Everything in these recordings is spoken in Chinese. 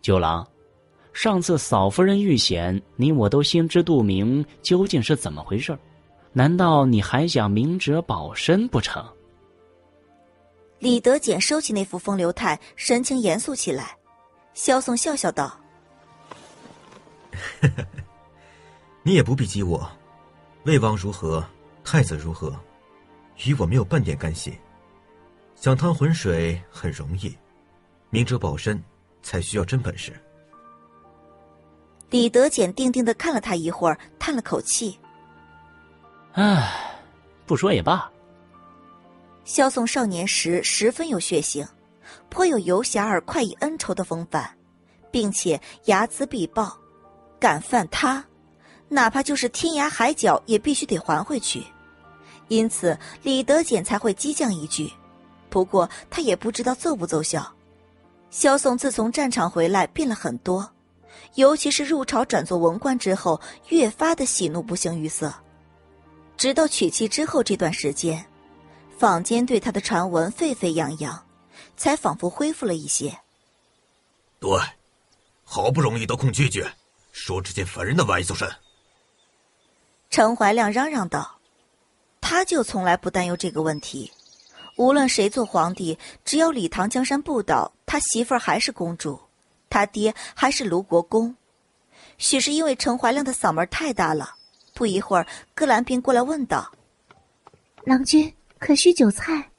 九郎，上次嫂夫人遇险，你我都心知肚明，究竟是怎么回事？难道你还想明哲保身不成？ 李德简收起那副风流态，神情严肃起来。萧颂笑笑道： 你也不必激我，魏王如何，太子如何，与我没有半点干系。想趟浑水很容易，明哲保身才需要真本事。 李德简定定地看了他一会儿，叹了口气： 唉，不说也罢。 萧颂少年时十分有血性，颇有游侠而快意恩仇的风范，并且睚眦必报，敢犯他，哪怕就是天涯海角也必须得还回去。因此李德简才会激将一句，不过他也不知道奏不奏效。萧颂自从战场回来变了很多，尤其是入朝转做文官之后，越发的喜怒不形于色。直到娶妻之后这段时间，坊间对他的传闻沸沸扬扬，才仿佛恢复了一些。 对，好不容易得空拒绝，说这件烦人的玩意做甚？ 陈怀亮嚷嚷道：他就从来不担忧这个问题，无论谁做皇帝，只要李唐江山不倒，他媳妇儿还是公主，他爹还是卢国公。许是因为陈怀亮的嗓门太大了，不一会儿戈兰便过来问道： 郎君可需酒菜？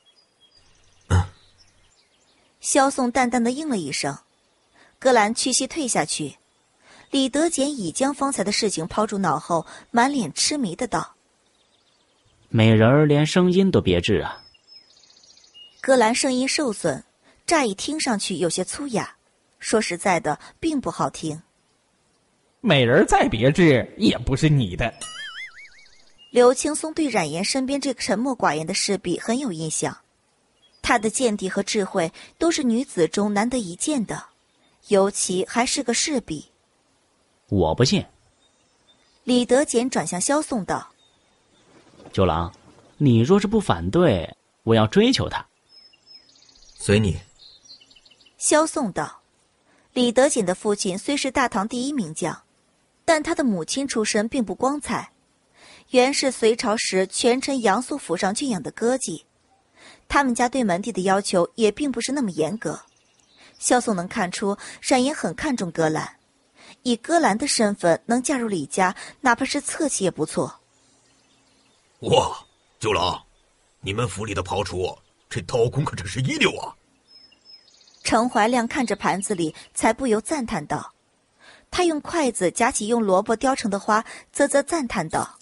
萧颂淡淡的应了一声，戈兰屈膝退下去。李德简已将方才的事情抛诸脑后，满脸痴迷的道： 美人儿连声音都别致啊。 戈兰声音受损，乍一听上去有些粗哑，说实在的并不好听。 美人再别致也不是你的。 刘青松对冉颜身边这个沉默寡言的侍婢很有印象，她的见地和智慧都是女子中难得一见的，尤其还是个侍婢。 我不信。 李德简转向萧颂道： 九郎，你若是不反对，我要追求她。 随你。 萧颂道：李德简的父亲虽是大唐第一名将，但他的母亲出身并不光彩，原是隋朝时权臣杨素府上圈养的歌妓，他们家对门第的要求也并不是那么严格。萧颂能看出冉颜很看重歌兰，以歌兰的身份能嫁入李家，哪怕是侧妻也不错。 哇，九郎，你们府里的庖厨，这刀工可真是一流啊！ 陈怀亮看着盘子里，才不由赞叹道。他用筷子夹起用萝卜雕成的花，啧啧赞叹道：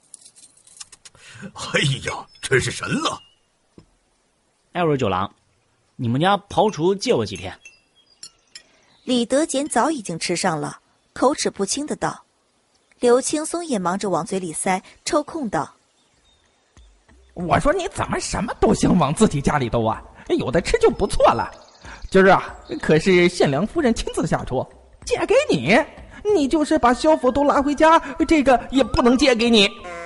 哎呀，真是神了！ 艾瑞九郎，你们家庖厨借我几天？ 李德简早已经吃上了，口齿不清的道。刘青松也忙着往嘴里塞，抽空道： 我说你怎么什么都想往自己家里兜啊？有的吃就不错了。今儿啊，可是县梁夫人亲自下厨，借给你，你就是把萧府都拉回家，这个也不能借给你。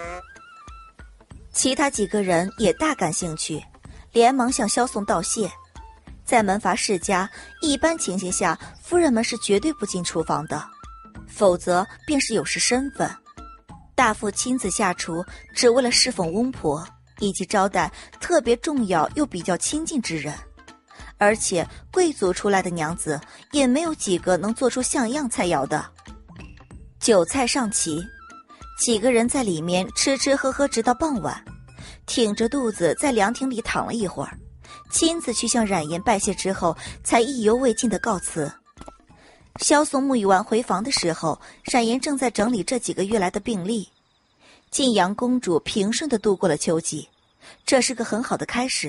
其他几个人也大感兴趣，连忙向萧颂道谢。在门阀世家，一般情形下夫人们是绝对不进厨房的，否则便是有失身份。大妇亲自下厨，只为了侍奉翁婆以及招待特别重要又比较亲近之人，而且贵族出来的娘子也没有几个能做出像样菜肴的。酒菜上齐，几个人在里面吃吃喝喝直到傍晚，挺着肚子在凉亭里躺了一会儿，亲自去向冉颜拜谢之后，才意犹未尽的告辞。萧颂沐浴完回房的时候，冉颜正在整理这几个月来的病历。晋阳公主平顺地度过了秋季，这是个很好的开始。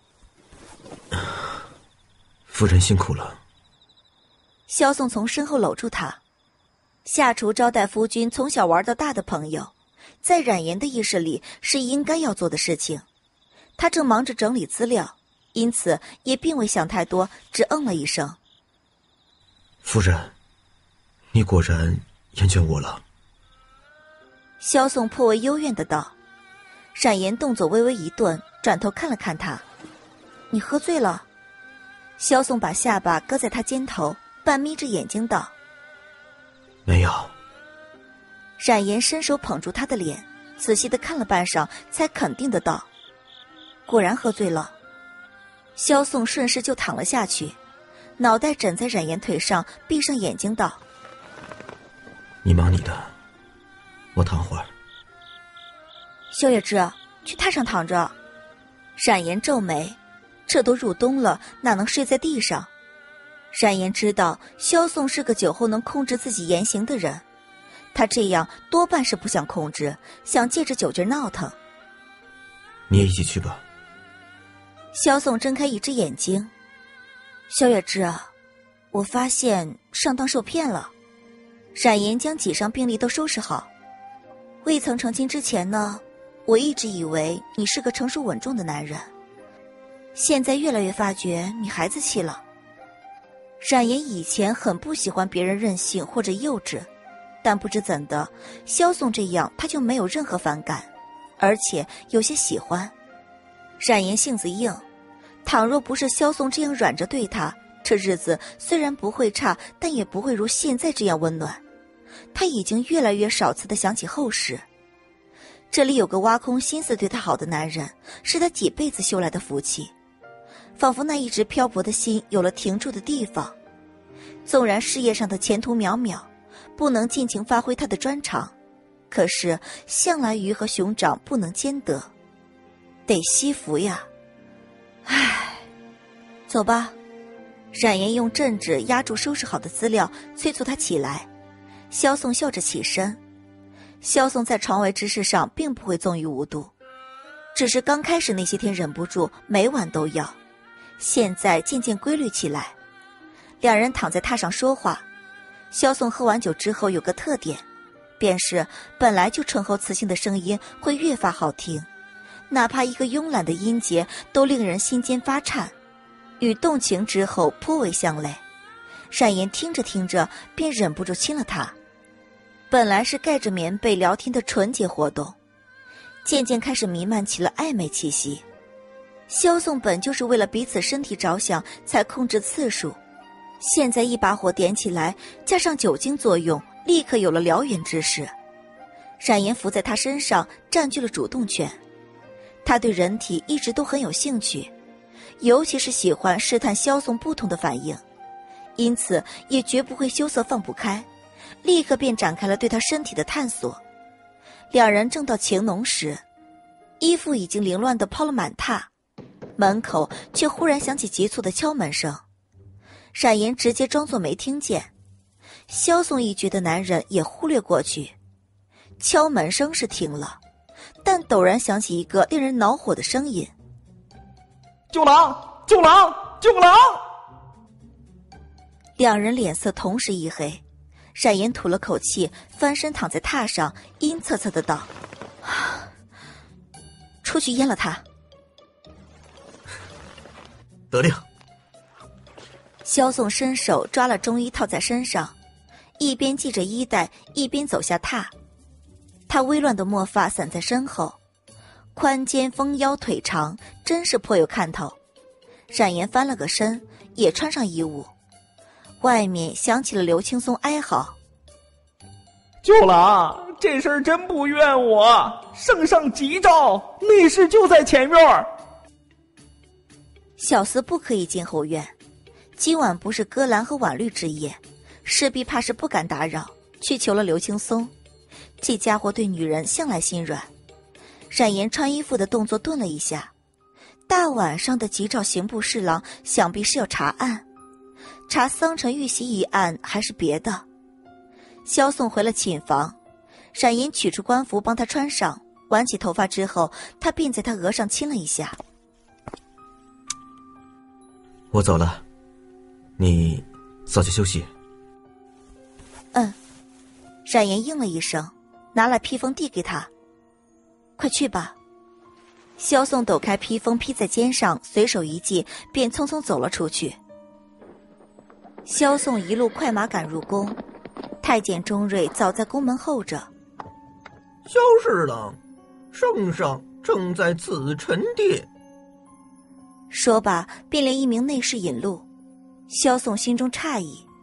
夫人辛苦了。 萧颂从身后搂住她。下厨招待夫君从小玩到大的朋友，在冉颜的意识里是应该要做的事情。他正忙着整理资料，因此也并未想太多，只嗯了一声。 夫人，你果然厌倦我了。 萧颂颇为幽怨的道。冉颜动作微微一顿，转头看了看他。你喝醉了？萧颂把下巴搁在他肩头， 半眯着眼睛道：“ 没有。” 冉颜伸手捧住他的脸，仔细地看了半晌，才肯定地道：“果然喝醉了。”萧宋顺势就躺了下去，脑袋枕在冉颜腿上，闭上眼睛道：“ 你忙你的，我躺会儿。” 萧月之，去榻上躺着。冉颜皱眉，这都入冬了，哪能睡在地上？冉颜知道萧宋是个酒后能控制自己言行的人，他这样多半是不想控制，想借着酒劲闹腾。 你也一起去吧。 萧宋睁开一只眼睛：“萧月之啊，我发现上当受骗了。”冉颜将几上病历都收拾好。未曾成亲之前呢，我一直以为你是个成熟稳重的男人，现在越来越发觉你孩子气了。冉颜以前很不喜欢别人任性或者幼稚，但不知怎的，萧宋这样他就没有任何反感，而且有些喜欢。冉颜性子硬，倘若不是萧宋这样软着对他，这日子虽然不会差，但也不会如现在这样温暖。他已经越来越少次地想起后事，这里有个挖空心思对他好的男人，是他几辈子修来的福气，仿佛那一直漂泊的心有了停住的地方。纵然事业上的前途渺渺，不能尽情发挥他的专长，可是向来鱼和熊掌不能兼得，得惜福呀。唉，走吧。冉颜用镇纸压住收拾好的资料，催促他起来。萧宋笑着起身。萧宋在床位之事上并不会纵欲无度，只是刚开始那些天忍不住每晚都要，现在渐渐规律起来。两人躺在榻上说话。萧宋喝完酒之后有个特点，便是本来就醇厚磁性的声音会越发好听，哪怕一个慵懒的音节都令人心间发颤，与动情之后颇为相类。冉颜听着听着便忍不住亲了他。本来是盖着棉被聊天的纯洁活动，渐渐开始弥漫起了暧昧气息。萧宋本就是为了彼此身体着想才控制次数，现在一把火点起来，加上酒精作用，立刻有了燎原之势。冉颜伏在他身上，占据了主动权。他对人体一直都很有兴趣，尤其是喜欢试探萧宋不同的反应，因此也绝不会羞涩放不开，立刻便展开了对他身体的探索。两人正到情浓时，衣服已经凌乱地抛了满榻，门口却忽然响起急促的敲门声。冉颜直接装作没听见，萧宋一局的男人也忽略过去。敲门声是停了，但陡然响起一个令人恼火的声音：“ 救狼！救狼！救狼！” 两人脸色同时一黑。冉颜吐了口气，翻身躺在榻上，阴恻恻地道：“出去阉了他。” 得令。 萧宋伸手抓了中衣套在身上，一边系着衣带，一边走下榻。他微乱的墨发散在身后，宽肩丰腰腿长，真是颇有看头。冉颜翻了个身，也穿上衣物。外面响起了刘青松哀嚎：“ 舅郎，这事儿真不怨我，圣上急召，内侍就在前院。” 小厮不可以进后院，今晚不是歌兰和婉绿之夜，势必怕是不敢打扰，去求了刘青松。这家伙对女人向来心软。冉颜穿衣服的动作顿了一下，大晚上的急召刑部侍郎，想必是要查案，查桑城遇袭一案还是别的。萧宋回了寝房，冉颜取出官服帮他穿上，挽起头发之后，他便在他额上亲了一下。 我走了，你早些休息。 冉颜应了一声，拿来披风递给他：“快去吧。”萧宋抖开披风披在肩上，随手一系，便匆匆走了出去。萧宋一路快马赶入宫，太监钟瑞早在宫门候着。 “萧侍郎，圣上正在紫宸殿。” 说罢便连一名内侍引路。萧宋心中诧异，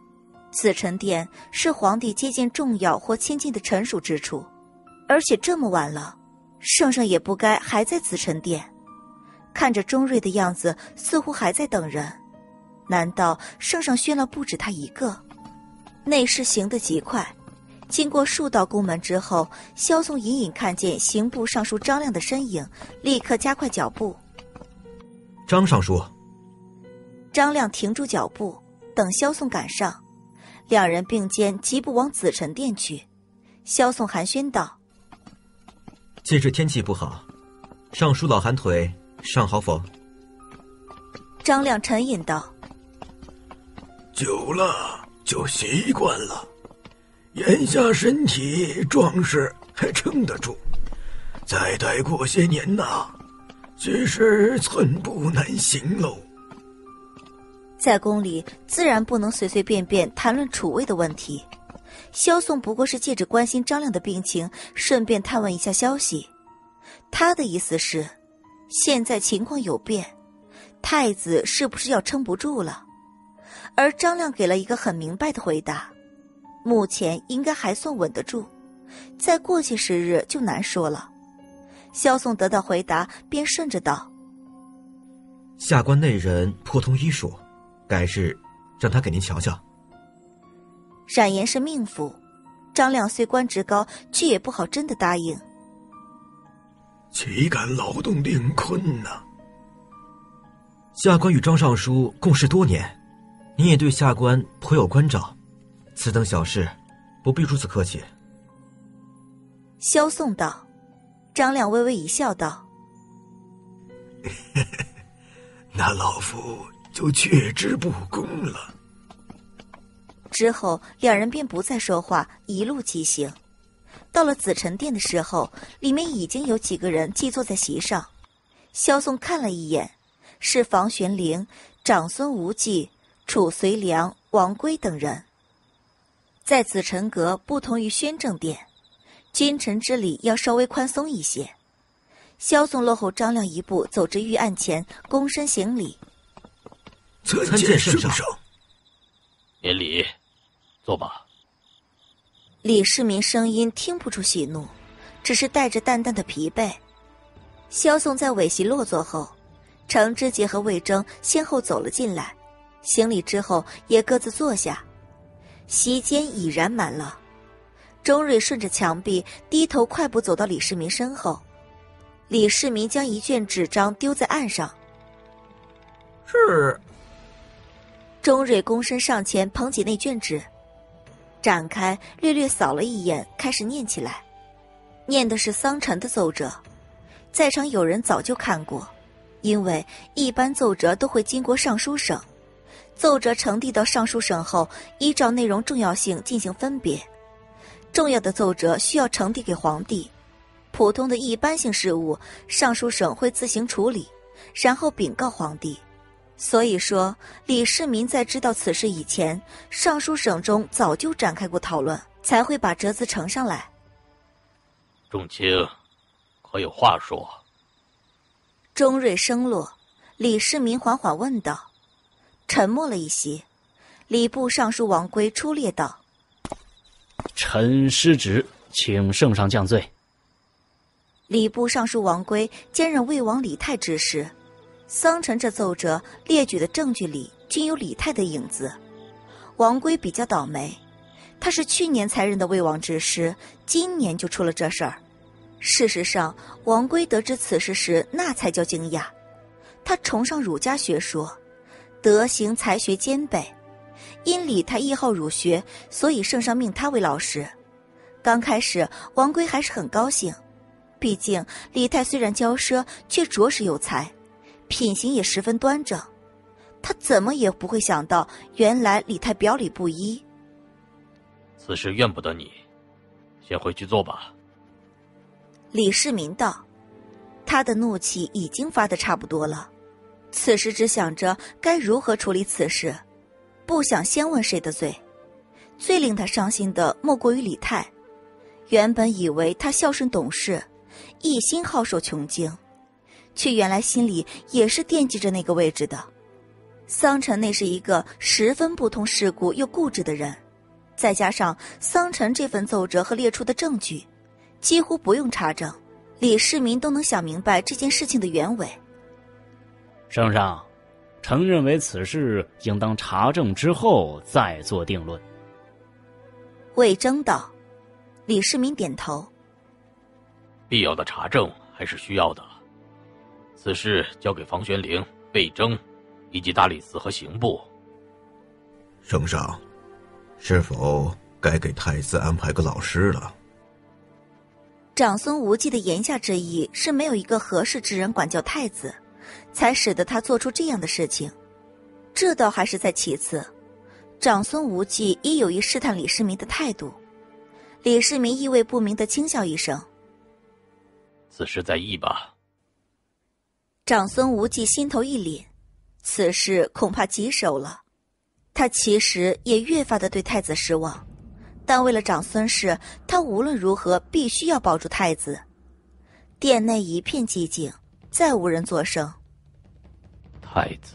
紫宸殿是皇帝接见重要或亲近的臣属之处，而且这么晚了，圣上也不该还在紫宸殿。看着钟瑞的样子，似乎还在等人。难道圣上宣了不止他一个？内侍行得极快，经过数道宫门之后，萧颂隐隐看见刑部尚书张亮的身影，立刻加快脚步。 张尚书。 张亮停住脚步，等萧颂赶上，两人并肩疾步往紫宸殿去。萧颂寒暄道： 近日天气不好，尚书老寒腿尚好否？ 张亮沉吟道： 久了就习惯了，眼下身体壮实还撑得住，再待过些年呐，只是寸步难行喽。 在宫里自然不能随随便便谈论储位的问题，萧颂不过是借着关心张亮的病情，顺便探问一下消息。他的意思是，现在情况有变，太子是不是要撑不住了？而张亮给了一个很明白的回答，目前应该还算稳得住，再过些时日就难说了。萧颂得到回答，便顺着道： 下官内人颇通医术，改日让他给您瞧瞧。 冉言是命妇，张亮虽官职高，却也不好真的答应。 岂敢劳动令坤呐！ 下官与张尚书共事多年，您也对下官颇有关照，此等小事不必如此客气。 萧颂道。张亮微微一笑道： 那老夫就却之不恭了。 之后两人便不再说话，一路疾行。到了紫宸殿的时候，里面已经有几个人既坐在席上。萧颂看了一眼，是房玄龄、长孙无忌、褚遂良、王圭等人。在紫宸阁不同于宣政殿，君臣之礼要稍微宽松一些。萧颂落后张亮一步，走至御案前，躬身行礼： 参见圣上。 免礼，坐吧。 李世民声音听不出喜怒，只是带着淡淡的疲惫。萧颂在尾席落座后，程知节和魏征先后走了进来，行礼之后也各自坐下，席间已然满了。钟瑞顺着墙壁低头快步走到李世民身后，李世民将一卷纸张丢在案上。 是。 钟瑞躬身上前捧起那卷纸，展开略略扫了一眼，开始念起来。念的是桑臣的奏折，在场有人早就看过，因为一般奏折都会经过尚书省，奏折呈递到尚书省后，依照内容重要性进行分别。重要的奏折需要呈递给皇帝，普通的一般性事务，尚书省会自行处理，然后禀告皇帝。所以说，李世民在知道此事以前，尚书省中早就展开过讨论，才会把折子呈上来。 众卿，可有话说？ 钟瑞声落，李世民缓缓问道。沉默了一些，礼部尚书王圭出列道： 臣失职，请圣上降罪。 礼部尚书王圭兼任魏王李泰之时，桑臣这奏折列举的证据里均有李泰的影子。王圭比较倒霉，他是去年才任的魏王之师，今年就出了这事儿。事实上，王圭得知此事时，那才叫惊讶。他崇尚儒家学说，德行才学兼备，因李泰艺好儒学，所以圣上命他为老师。刚开始，王圭还是很高兴，毕竟李泰虽然骄奢，却着实有才，品行也十分端正。他怎么也不会想到，原来李泰表里不一。 此事怨不得你，先回去做吧。 李世民道，他的怒气已经发得差不多了，此时只想着该如何处理此事，不想先问谁的罪。最令他伤心的莫过于李泰，原本以为他孝顺懂事，一心好守穷经，却原来心里也是惦记着那个位置的。 桑臣那是一个十分不通世故又固执的人，再加上桑臣这份奏折和列出的证据，几乎不用查证，李世民都能想明白这件事情的原委。 圣上，臣认为此事应当查证之后再做定论。 魏征道。李世民点头。 必要的查证还是需要的，此事交给房玄龄、魏征以及大理寺和刑部。 圣上，是否该给太子安排个老师了？ 长孙无忌的言下之意是没有一个合适之人管教太子，才使得他做出这样的事情。这倒还是在其次，长孙无忌亦有意试探李世民的态度。李世民意味不明地轻笑一声：“ 此事在议吧。” 长孙无忌心头一凛，此事恐怕棘手了。他其实也越发的对太子失望，但为了长孙氏，他无论如何必须要保住太子。殿内一片寂静，再无人作声。 太子，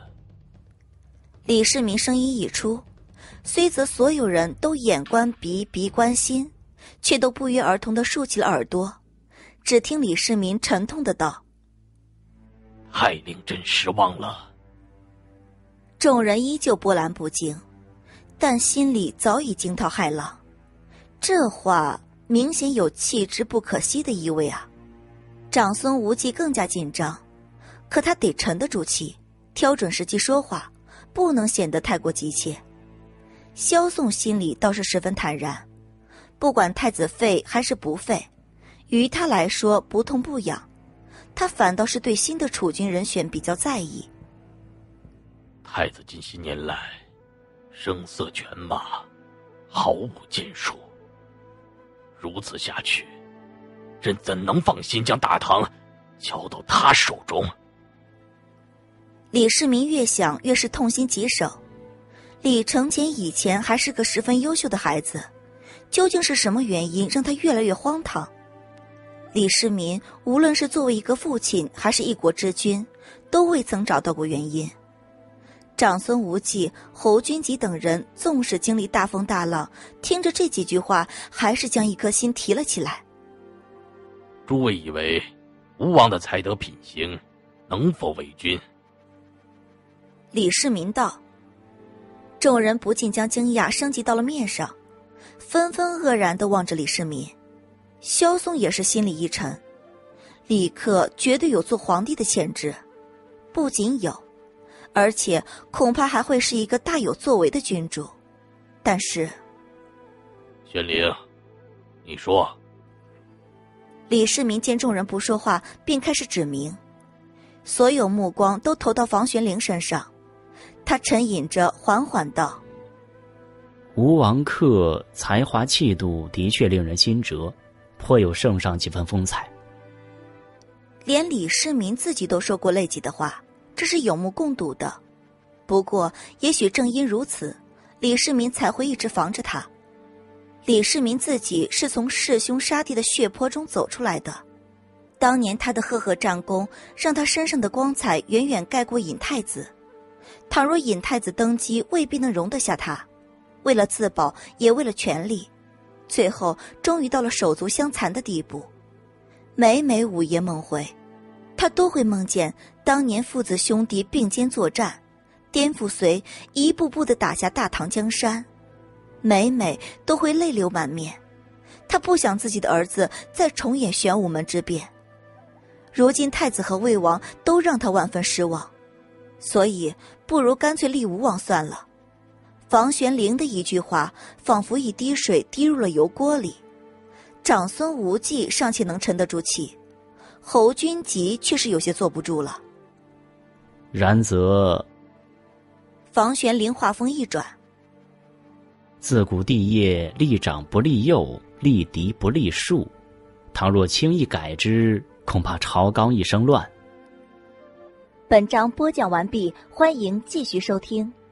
李世民声音一出，虽则所有人都眼观鼻，鼻观心，却都不约而同地竖起了耳朵。只听李世民沉痛地道：“ 太令朕失望了。” 众人依旧波澜不惊，但心里早已惊涛骇浪。这话明显有弃之不可惜的意味啊！长孙无忌更加紧张，可他得沉得住气，挑准时机说话，不能显得太过急切。萧宋心里倒是十分坦然，不管太子废还是不废，于他来说不痛不痒，他反倒是对新的储君人选比较在意。 太子近些年来声色犬马，毫无建树，如此下去，朕怎能放心将大唐交到他手中？ 李世民越想越是痛心疾首。李承乾以前还是个十分优秀的孩子，究竟是什么原因让他越来越荒唐？李世民无论是作为一个父亲还是一国之君，都未曾找到过原因。长孙无忌、侯君集等人纵使经历大风大浪，听着这几句话，还是将一颗心提了起来。 诸位以为吴王的才德品行能否为君？ 李世民道。众人不禁将惊讶升级到了面上，纷纷愕然地望着李世民。萧嵩也是心里一沉，李克绝对有做皇帝的潜质，不仅有，而且恐怕还会是一个大有作为的君主。但是玄龄，你说。 李世民见众人不说话，便开始指明，所有目光都投到房玄龄身上。他沉吟着缓缓道：“ 吴王客才华气度的确令人心折，颇有圣上几分风采。” 连李世民自己都说过类己的话，这是有目共睹的。不过也许正因如此，李世民才会一直防着他。李世民自己是从弑兄杀弟的血泊中走出来的，当年他的赫赫战功让他身上的光彩远远盖过尹太子。倘若尹太子登基，未必能容得下他。为了自保，也为了权力，最后终于到了手足相残的地步。每每午夜梦回，他都会梦见当年父子兄弟并肩作战，颠覆隋一步步地打下大唐江山，每每都会泪流满面。他不想自己的儿子再重演玄武门之变。如今太子和魏王都让他万分失望，所以不如干脆立吴王算了。房玄龄的一句话，仿佛一滴水滴入了油锅里。长孙无忌尚且能沉得住气，侯君集却是有些坐不住了。 然则， 房玄龄话锋一转， 自古帝业，立长不立幼，立嫡不立庶。倘若轻易改之，恐怕朝纲一生乱。 本章播讲完毕，欢迎继续收听。